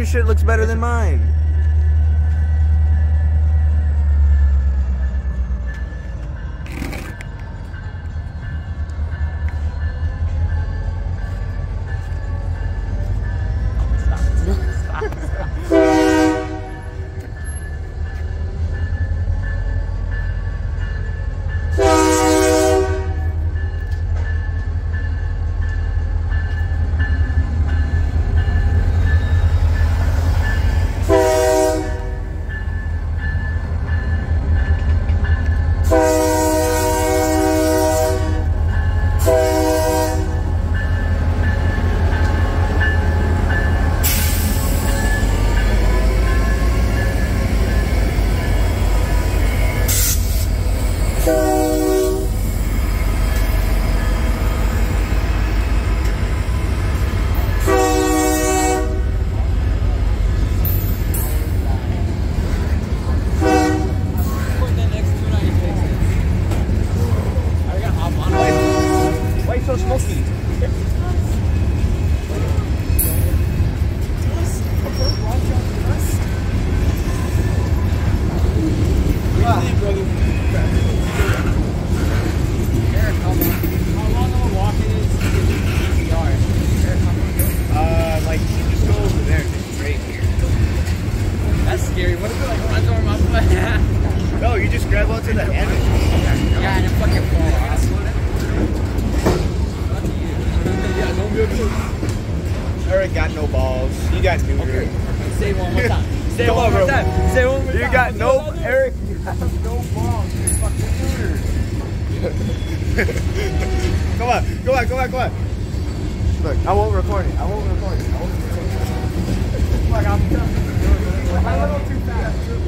shit looks better than mine. So smoky. Like you just go over there, it's right here. That's scary. What if it like runs over my foot? No, you just grab onto the end. Yeah, and it fucking fall off. Eric got no balls. You got neutered. Okay. Say it one more time. Say it one more time. Say it one more time. You got no, Eric. You have no balls. You're fucking neutered. Come on, come on. Look, I won't record it. Fuck, I'm a little too fast.